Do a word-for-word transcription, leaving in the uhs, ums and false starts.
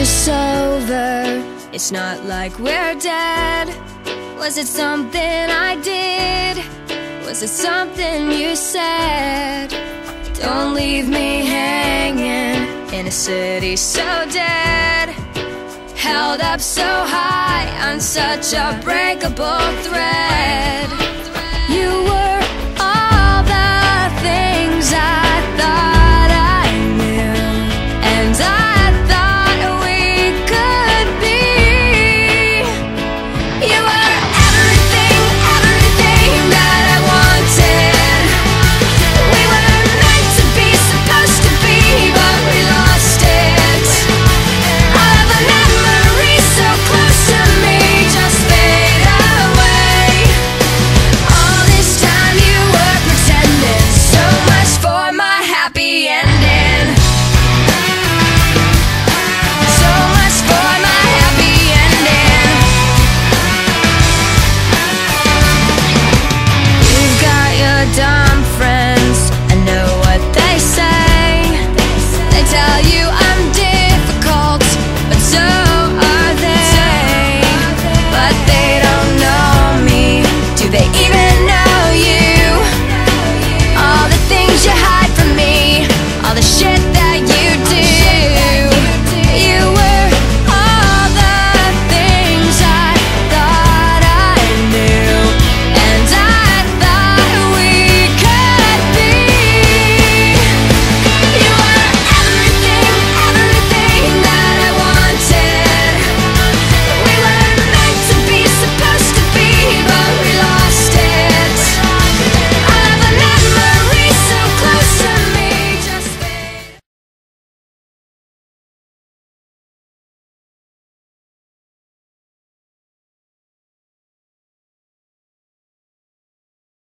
this over? It's not like we're dead. Was it something I did? Was it something you said? Don't leave me hanging in a city so dead, held up so high on such a breakable thread.